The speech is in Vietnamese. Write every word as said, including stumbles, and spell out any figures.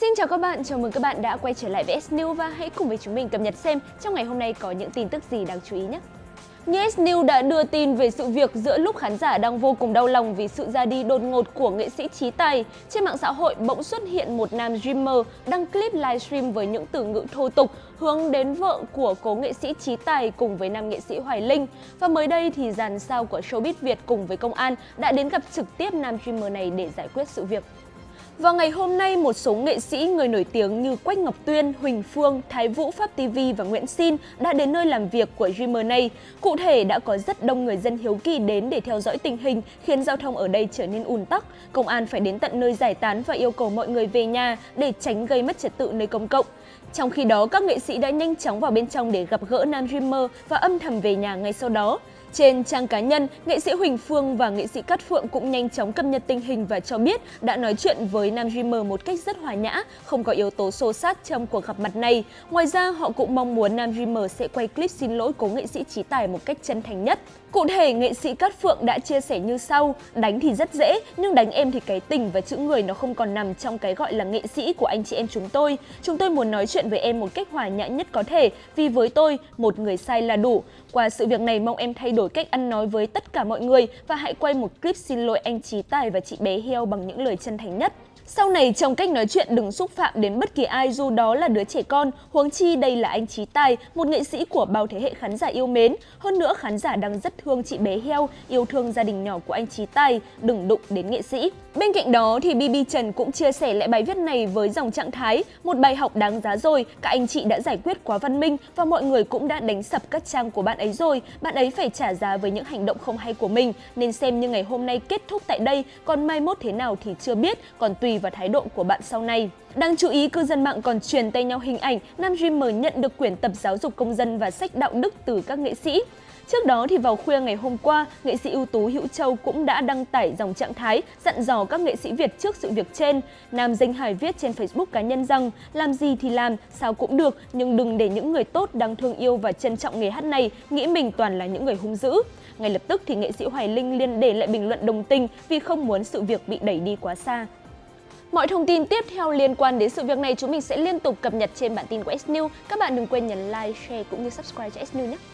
Xin chào các bạn, chào mừng các bạn đã quay trở lại với S News và hãy cùng với chúng mình cập nhật xem trong ngày hôm nay có những tin tức gì đáng chú ý nhé. Như S News đã đưa tin về sự việc giữa lúc khán giả đang vô cùng đau lòng vì sự ra đi đột ngột của nghệ sĩ Trí Tài, trên mạng xã hội bỗng xuất hiện một nam streamer đăng clip livestream với những từ ngữ thô tục hướng đến vợ của cố nghệ sĩ Trí Tài cùng với nam nghệ sĩ Hoài Linh. Và mới đây thì dàn sao của showbiz Việt cùng với công an đã đến gặp trực tiếp nam streamer này để giải quyết sự việc. Vào ngày hôm nay, một số nghệ sĩ người nổi tiếng như Quách Ngọc Tuyên, Huỳnh Phương, Thái Vũ, Pháp ti vi và Nguyễn Sin đã đến nơi làm việc của streamer này. Cụ thể, đã có rất đông người dân hiếu kỳ đến để theo dõi tình hình, khiến giao thông ở đây trở nên ùn tắc. Công an phải đến tận nơi giải tán và yêu cầu mọi người về nhà để tránh gây mất trật tự nơi công cộng. Trong khi đó, các nghệ sĩ đã nhanh chóng vào bên trong để gặp gỡ nam streamer và âm thầm về nhà ngay sau đó. Trên trang cá nhân, nghệ sĩ Huỳnh Phương và nghệ sĩ Cát Phượng cũng nhanh chóng cập nhật tình hình và cho biết đã nói chuyện với nam streamer một cách rất hòa nhã, không có yếu tố xô xát trong cuộc gặp mặt này. Ngoài ra, họ cũng mong muốn nam streamer sẽ quay clip xin lỗi cố nghệ sĩ Trí Tài một cách chân thành nhất. Cụ thể, nghệ sĩ Cát Phượng đã chia sẻ như sau: đánh thì rất dễ, nhưng đánh em thì cái tình và chữ người nó không còn nằm trong cái gọi là nghệ sĩ của anh chị em chúng tôi. Chúng tôi muốn nói chuyện với em một cách hòa nhã nhất có thể, vì với tôi, một người sai là đủ. Qua sự việc này, mong em thay đổi cách ăn nói với tất cả mọi người và hãy quay một clip xin lỗi anh Trí Tài và chị bé Heo bằng những lời chân thành nhất. Sau này, trong cách nói chuyện đừng xúc phạm đến bất kỳ ai dù đó là đứa trẻ con, huống chi đây là anh Trí Tài, một nghệ sĩ của bao thế hệ khán giả yêu mến. Hơn nữa, khán giả đang rất thương chị bé Heo, yêu thương gia đình nhỏ của anh Trí Tài, đừng đụng đến nghệ sĩ. Bên cạnh đó thì bê bê Trần cũng chia sẻ lại bài viết này với dòng trạng thái: một bài học đáng giá rồi, các anh chị đã giải quyết quá văn minh và mọi người cũng đã đánh sập các trang của bạn ấy rồi, bạn ấy phải trả giá với những hành động không hay của mình, nên xem như ngày hôm nay kết thúc tại đây, còn mai mốt thế nào thì chưa biết, còn tùy và thái độ của bạn sau này. Đáng chú ý, cư dân mạng còn truyền tay nhau hình ảnh nam streamer nhận được quyển tập giáo dục công dân và sách đạo đức từ các nghệ sĩ. Trước đó thì vào khuya ngày hôm qua, nghệ sĩ ưu tú Hữu Châu cũng đã đăng tải dòng trạng thái dặn dò các nghệ sĩ Việt trước sự việc trên. Nam danh hài viết trên Facebook cá nhân rằng làm gì thì làm, sao cũng được, nhưng đừng để những người tốt đang thương yêu và trân trọng nghề hát này nghĩ mình toàn là những người hung dữ. Ngay lập tức thì nghệ sĩ Hoài Linh liền để lại bình luận đồng tình vì không muốn sự việc bị đẩy đi quá xa. Mọi thông tin tiếp theo liên quan đến sự việc này chúng mình sẽ liên tục cập nhật trên bản tin của S News. Các bạn đừng quên nhấn like, share cũng như subscribe cho S News nhé.